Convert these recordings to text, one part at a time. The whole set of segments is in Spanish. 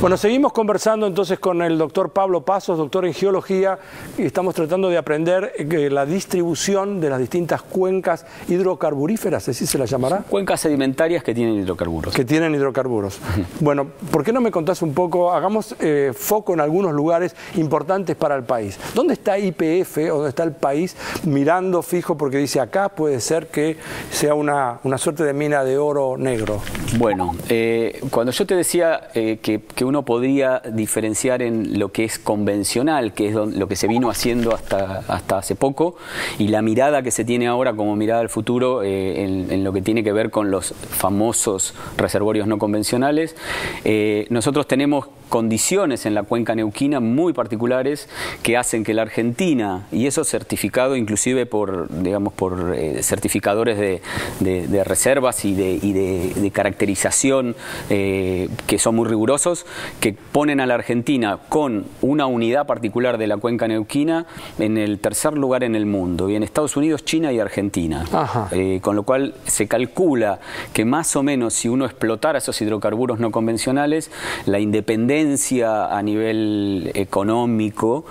Bueno, seguimos conversando entonces con el doctor Pablo Pasos, doctor en geología, y estamos tratando de aprender la distribución de las distintas cuencas hidrocarburíferas, ¿así se las llamará? Cuencas sedimentarias que tienen hidrocarburos. Que tienen hidrocarburos. Bueno, ¿por qué no me contás un poco? Hagamos foco en algunos lugares importantes para el país. ¿Dónde está YPF o dónde está el país mirando fijo? Porque dice acá puede ser que sea una suerte de mina de oro negro. Bueno, cuando yo te decía que uno podría diferenciar en lo que es convencional, que es lo que se vino haciendo hasta hace poco, y la mirada que se tiene ahora como mirada al futuro en lo que tiene que ver con los famosos reservorios no convencionales, nosotros tenemos condiciones en la cuenca neuquina muy particulares que hacen que la Argentina, y eso certificado inclusive por, digamos, por certificadores de reservas y de caracterización que son muy rigurosos, que ponen a la Argentina con una unidad particular de la cuenca neuquina en el tercer lugar en el mundo, y en Estados Unidos, China y Argentina. Con lo cual se calcula que más o menos si uno explotara esos hidrocarburos no convencionales, la independencia a nivel económico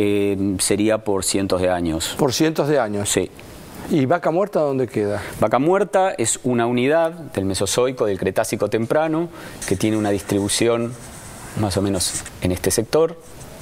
sería por cientos de años. ¿Por cientos de años? Sí. ¿Y Vaca Muerta dónde queda? Vaca Muerta es una unidad del Mesozoico, del Cretácico temprano, que tiene una distribución más o menos en este sector.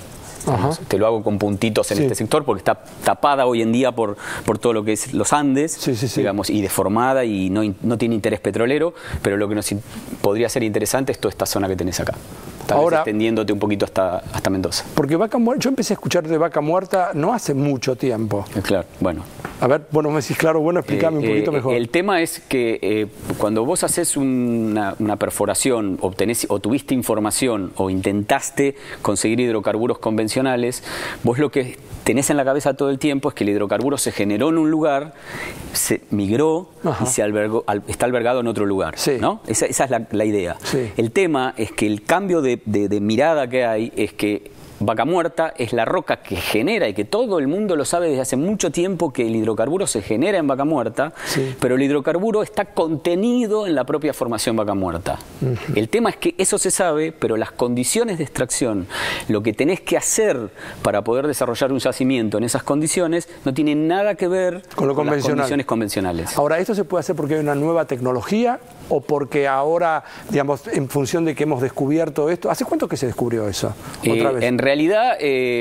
Te lo hago con puntitos en este sector porque está tapada hoy en día por todo lo que es los Andes, digamos, y deformada, y no tiene interés petrolero, pero lo que nos podría ser interesante es toda esta zona que tenés acá. Ahora, extendiéndote un poquito hasta Mendoza. Porque Vaca Muerta, yo empecé a escuchar de Vaca Muerta no hace mucho tiempo. Claro, bueno. A ver, bueno, me decís, claro, bueno, explícame un poquito mejor. El tema es que cuando vos haces una perforación, obtenés o tuviste información o intentaste conseguir hidrocarburos convencionales, vos lo que tenés en la cabeza todo el tiempo es que el hidrocarburo se generó en un lugar, se migró y está albergado en otro lugar, ¿no? Esa es la idea. El tema es que el cambio de mirada que hay es que Vaca Muerta es la roca que genera, y que todo el mundo lo sabe desde hace mucho tiempo, que el hidrocarburo se genera en Vaca Muerta, pero el hidrocarburo está contenido en la propia formación Vaca Muerta. El tema es que eso se sabe, pero las condiciones de extracción, lo que tenés que hacer para poder desarrollar un yacimiento en esas condiciones, no tiene nada que ver con las condiciones convencionales. Ahora, ¿esto se puede hacer porque hay una nueva tecnología o porque ahora, digamos, en función de que hemos descubierto esto? ¿Hace cuánto que se descubrió eso? Otra vez. En realidad,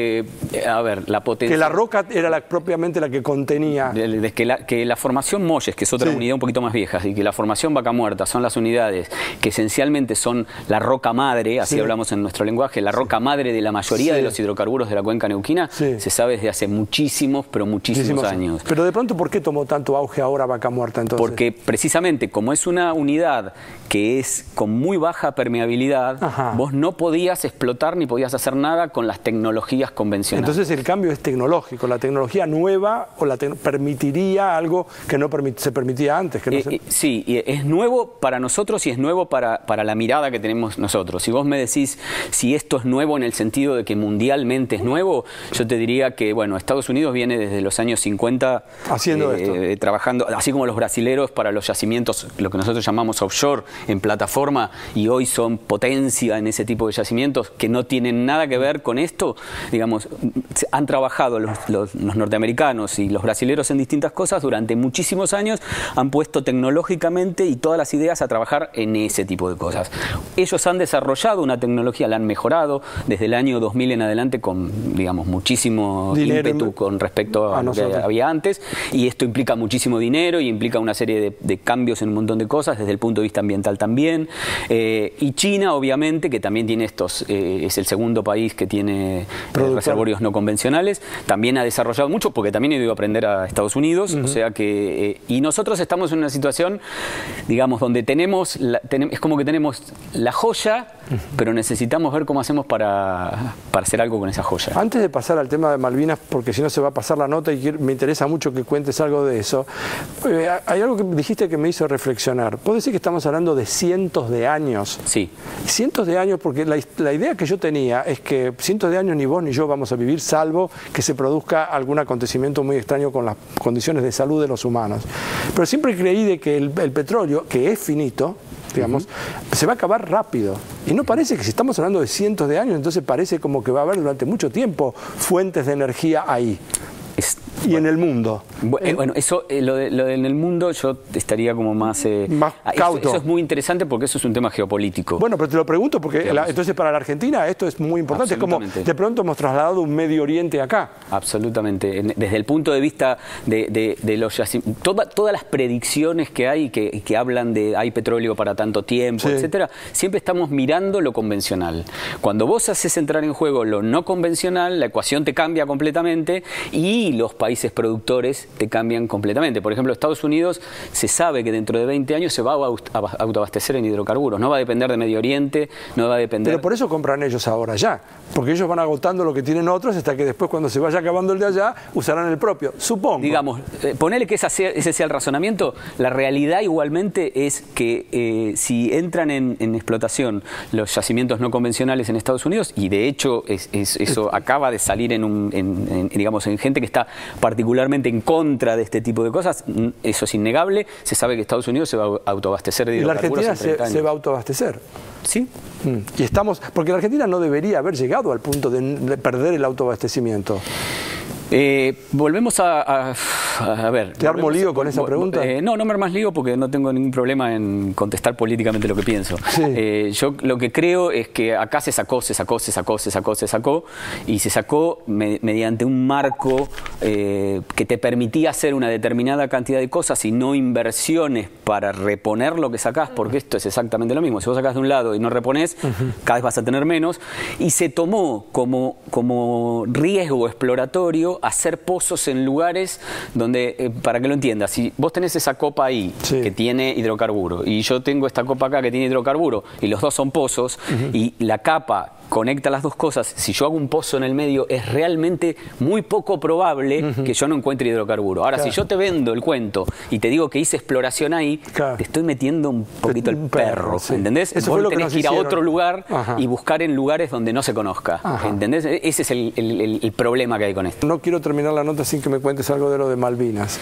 a ver, la potencia... Que la roca era propiamente la que contenía... Que la formación Molles, que es otra unidad un poquito más vieja, y que la formación Vaca Muerta son las unidades que esencialmente son la roca madre, así hablamos en nuestro lenguaje, la roca madre de la mayoría de los hidrocarburos de la cuenca neuquina, se sabe desde hace muchísimos, pero muchísimos años. Pero de pronto, ¿por qué tomó tanto auge ahora Vaca Muerta entonces? Porque precisamente como es una unidad que es con muy baja permeabilidad, vos no podías explotar ni podías hacer nada con las tecnologías convencionales. Entonces el cambio es tecnológico, la tecnología nueva permitiría algo que no se permitía antes. Que no sí, es nuevo para nosotros y es nuevo para la mirada que tenemos nosotros. Si vos me decís si esto es nuevo en el sentido de que mundialmente es nuevo, yo te diría que, bueno, Estados Unidos viene desde los años 50 haciendo esto, trabajando, así como los brasileros para los yacimientos, lo que nosotros llamamos offshore, en plataforma, y hoy son potencia en ese tipo de yacimientos que no tienen nada que ver con esto. Digamos, han trabajado los norteamericanos y los brasileros en distintas cosas durante muchísimos años, han puesto tecnológicamente y todas las ideas a trabajar en ese tipo de cosas. Ellos han desarrollado una tecnología, la han mejorado desde el año 2000 en adelante con, digamos, muchísimo ímpetu con respecto a lo que había antes, y esto implica muchísimo dinero y implica una serie de cambios en un montón de cosas, desde el punto de vista ambiental también, y China obviamente, que también tiene estos, es el segundo país que tiene reservorios no convencionales, también ha desarrollado mucho, porque también he ido a aprender a Estados Unidos, o sea que, y nosotros estamos en una situación, digamos, donde tenemos, es como que tenemos la joya, pero necesitamos ver cómo hacemos para hacer algo con esa joya. Antes de pasar al tema de Malvinas, porque si no se va a pasar la nota y me interesa mucho que cuentes algo de eso, hay algo que dijiste que me hizo reflexionar. ¿Puedo decir que estamos hablando de cientos de años? Sí. Cientos de años, porque la idea que yo tenía es que cientos de años ni vos ni yo vamos a vivir, salvo que se produzca algún acontecimiento muy extraño con las condiciones de salud de los humanos. Pero siempre creí de que el petróleo, que es finito, digamos, se va a acabar rápido. Y no parece que si estamos hablando de cientos de años, entonces parece como que va a haber durante mucho tiempo fuentes de energía ahí. Y en el mundo. Bueno, eso, lo de en el mundo, yo estaría como más cauto. Eso es muy interesante porque eso es un tema geopolítico. Bueno, pero te lo pregunto porque entonces para la Argentina esto es muy importante. Es como de pronto hemos trasladado un Medio Oriente acá. Absolutamente. Desde el punto de vista de los yacimientos, todas las predicciones que hay, que hablan de hay petróleo para tanto tiempo, etcétera, siempre estamos mirando lo convencional. Cuando vos haces entrar en juego lo no convencional, la ecuación te cambia completamente y los países productores te cambian completamente. Por ejemplo, Estados Unidos se sabe que dentro de 20 años se va a autoabastecer en hidrocarburos. No va a depender de Medio Oriente, no va a depender... Pero por eso compran ellos ahora ya. Porque ellos van agotando lo que tienen otros hasta que después, cuando se vaya acabando el de allá, usarán el propio. Supongo. Digamos, ponele que ese sea el razonamiento. La realidad igualmente es que si entran en explotación los yacimientos no convencionales en Estados Unidos, y de hecho eso acaba de salir digamos, en gente que está particularmente en contra de este tipo de cosas, eso es innegable. Se sabe que Estados Unidos se va a autoabastecer de hidrocarburos. ¿Y la Argentina se va a autoabastecer? Sí. Y estamos, porque la Argentina no debería haber llegado al punto de perder el autoabastecimiento. Volvemos a ver. ¿Te armo lío con esa pregunta? No me armas lío porque no tengo ningún problema en contestar políticamente lo que pienso. Sí. Yo lo que creo es que acá se sacó y se sacó mediante un marco que te permitía hacer una determinada cantidad de cosas y no inversiones para reponer lo que sacás, porque esto es exactamente lo mismo. Si vos sacás de un lado y no reponés, cada vez vas a tener menos. Y se tomó como riesgo exploratorio hacer pozos en lugares donde, para que lo entiendas, si vos tenés esa copa ahí que tiene hidrocarburo y yo tengo esta copa acá que tiene hidrocarburo y los dos son pozos y la capa conecta las dos cosas, si yo hago un pozo en el medio es realmente muy poco probable que yo no encuentre hidrocarburo. Ahora, si yo te vendo el cuento y te digo que hice exploración ahí, te estoy metiendo un poquito el perro, ¿entendés? Eso vos tenés que ir a otro lugar y buscar en lugares donde no se conozca, ¿entendés? Ese es el problema que hay con esto. No quiero terminar la nota sin que me cuentes algo de lo de Malvinas.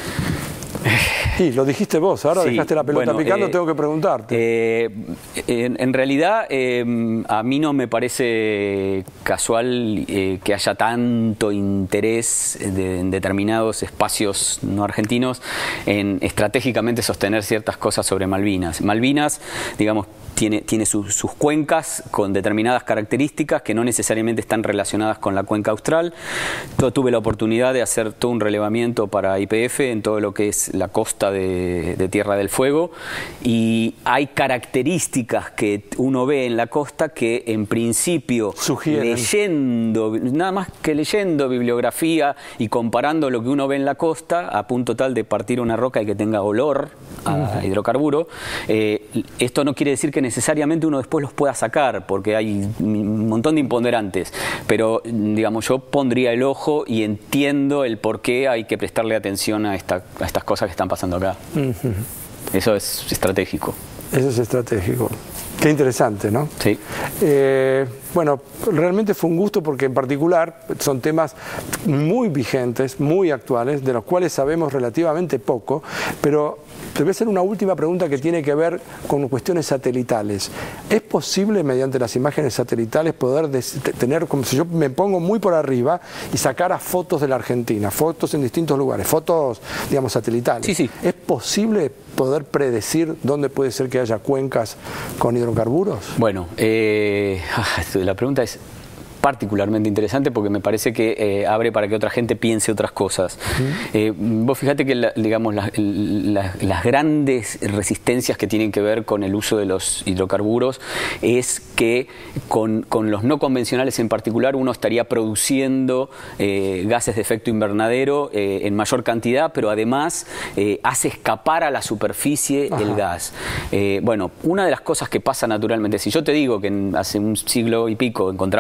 Sí, lo dijiste vos, ahora dejaste la pelota picando, tengo que preguntarte. En realidad, a mí no me parece casual que haya tanto interés en determinados espacios no argentinos en estratégicamente sostener ciertas cosas sobre Malvinas. Malvinas, digamos, tiene sus cuencas con determinadas características que no necesariamente están relacionadas con la cuenca austral. Yo tuve la oportunidad de hacer todo un relevamiento para YPF en todo lo que es la costa de Tierra del Fuego y hay características que uno ve en la costa que en principio nada más que leyendo bibliografía y comparando lo que uno ve en la costa a punto tal de partir una roca y que tenga olor a hidrocarburo, esto no quiere decir que necesariamente uno después los pueda sacar porque hay un montón de imponderantes, pero digamos yo pondría el ojo y entiendo el por qué hay que prestarle atención a estas cosas que están pasando acá. Eso es estratégico. Eso es estratégico. Qué interesante, ¿no? Sí. Bueno, realmente fue un gusto porque en particular son temas muy vigentes, muy actuales, de los cuales sabemos relativamente poco, pero te voy a hacer una última pregunta que tiene que ver con cuestiones satelitales. ¿Es posible mediante las imágenes satelitales poder tener, como si yo me pongo muy por arriba y sacara fotos de la Argentina, fotos en distintos lugares, fotos, digamos, satelitales? Sí, sí. ¿Es posible poder predecir dónde puede ser que haya cuencas con hidrocarburos? Bueno, la pregunta es particularmente interesante porque me parece que abre para que otra gente piense otras cosas. Vos fíjate que digamos las grandes resistencias que tienen que ver con el uso de los hidrocarburos es que con los no convencionales en particular uno estaría produciendo gases de efecto invernadero en mayor cantidad, pero además hace escapar a la superficie el gas. Bueno, una de las cosas que pasa naturalmente, si yo te digo que hace un siglo y pico encontraban asfaltito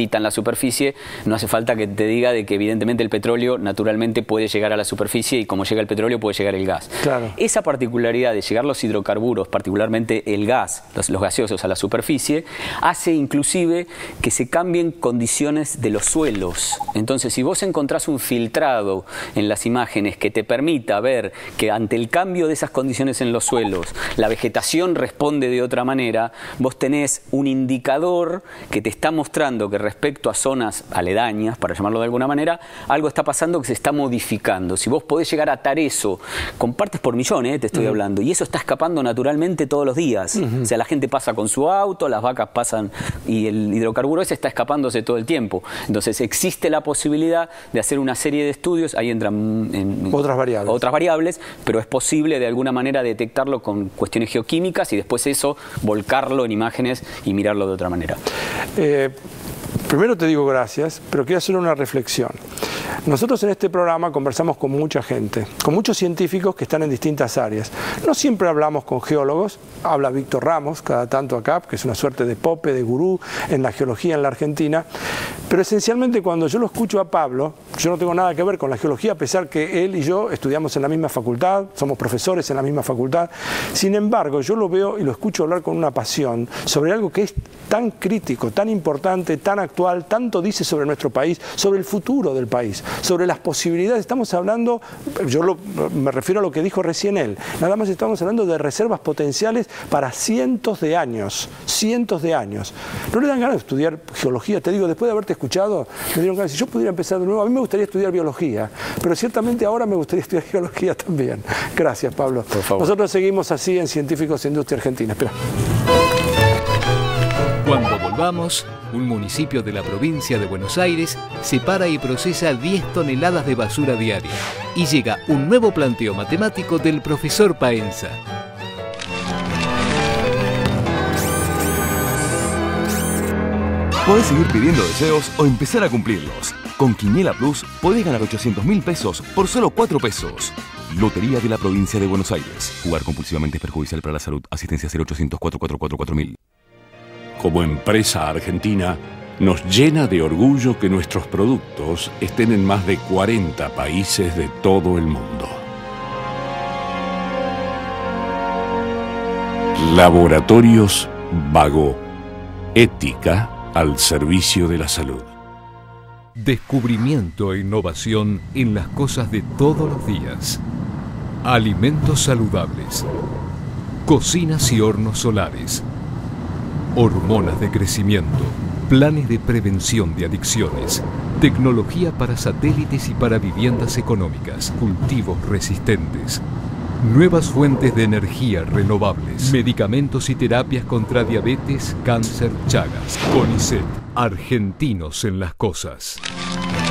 agita en la superficie, no hace falta que te diga de que evidentemente el petróleo naturalmente puede llegar a la superficie y como llega el petróleo puede llegar el gas. Claro. Esa particularidad de llegar los hidrocarburos, particularmente el gas, los gaseosos a la superficie, hace inclusive que se cambien condiciones de los suelos. Entonces, si vos encontrás un filtrado en las imágenes que te permita ver que ante el cambio de esas condiciones en los suelos, la vegetación responde de otra manera, vos tenés un indicador que te está mostrando que respecto a zonas aledañas, para llamarlo de alguna manera, algo está pasando que se está modificando. Si vos podés llegar a atar eso con partes por millón, te estoy hablando, y eso está escapando naturalmente todos los días. O sea, la gente pasa con su auto, las vacas pasan y el hidrocarburo ese está escapándose todo el tiempo. Entonces existe la posibilidad de hacer una serie de estudios, ahí entran otras variables, pero es posible de alguna manera detectarlo con cuestiones geoquímicas y después eso volcarlo en imágenes y mirarlo de otra manera. Primero te digo gracias, pero quiero hacer una reflexión. Nosotros en este programa conversamos con mucha gente, con muchos científicos que están en distintas áreas. No siempre hablamos con geólogos, habla Víctor Ramos cada tanto acá, que es una suerte de pope, de gurú en la geología en la Argentina, pero esencialmente cuando yo lo escucho a Pablo, yo no tengo nada que ver con la geología, a pesar que él y yo estudiamos en la misma facultad, somos profesores en la misma facultad. Sin embargo, yo lo veo y lo escucho hablar con una pasión sobre algo que es tan crítico, tan importante, tan actual, tanto dice sobre nuestro país, sobre el futuro del país, sobre las posibilidades. Estamos hablando, me refiero a lo que dijo recién él, nada más estamos hablando de reservas potenciales para cientos de años, cientos de años. ¿No le dan ganas de estudiar geología? Te digo, después de haberte escuchado, me dieron ganas, si yo pudiera empezar de nuevo, a mí me gustaría estudiar biología, pero ciertamente ahora me gustaría estudiar geología también. Gracias, Pablo. Por favor. Nosotros seguimos así en Científicos de Industria Argentina. Espera. Cuando volvamos, un municipio de la provincia de Buenos Aires separa y procesa 10 toneladas de basura diaria. Y llega un nuevo planteo matemático del profesor Paenza. Podés seguir pidiendo deseos o empezar a cumplirlos. Con Quiniela Plus podés ganar 800.000 pesos por solo 4 pesos. Lotería de la provincia de Buenos Aires. Jugar compulsivamente es perjudicial para la salud. Asistencia 0800 444 4000. Como empresa argentina, nos llena de orgullo que nuestros productos estén en más de 40 países de todo el mundo. Laboratorios Vago. Ética al servicio de la salud. Descubrimiento e innovación en las cosas de todos los días. Alimentos saludables. Cocinas y hornos solares. Hormonas de crecimiento. Planes de prevención de adicciones. Tecnología para satélites y para viviendas económicas. Cultivos resistentes. Nuevas fuentes de energía renovables. Medicamentos y terapias contra diabetes, cáncer, Chagas. CONICET. Argentinos en las cosas.